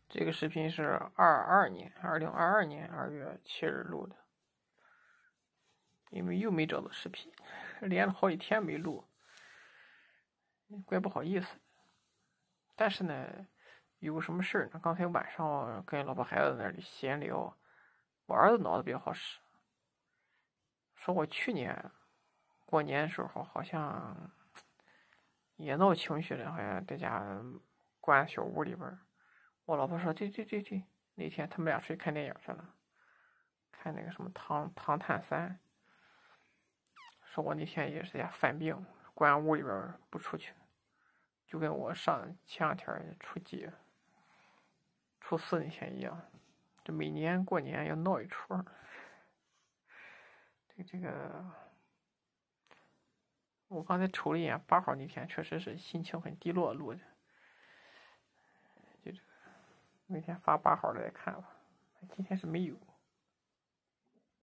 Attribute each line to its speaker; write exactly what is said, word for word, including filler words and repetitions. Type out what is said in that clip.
Speaker 1: 这个视频是二二年，二零二二年二月七日录的，因为又没找到视频，连了好几天没录，怪不好意思。但是呢，有个什么事儿呢？刚才晚上跟老婆孩子那里闲聊，我儿子脑子比较好使，说我去年过年的时候好像也闹情绪了，好像在家关小屋里边。我老婆说：“对对对对，那天他们俩出去看电影去了，看那个什么唐《唐探三》。说我那天也是在家犯病，关屋里边不出去，就跟我上前两天初几、初四那天一样，这每年过年要闹一出。这这个，我刚才瞅了一眼八号那天，确实是心情很低落录的。就这个，明天发八号的来看吧，今天是没有。